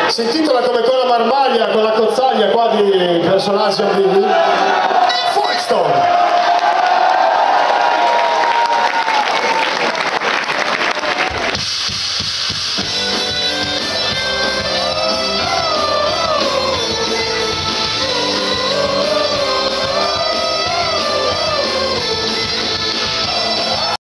Si intitola come con la marmaglia, con la cozzaglia qua di personaggi ambigui.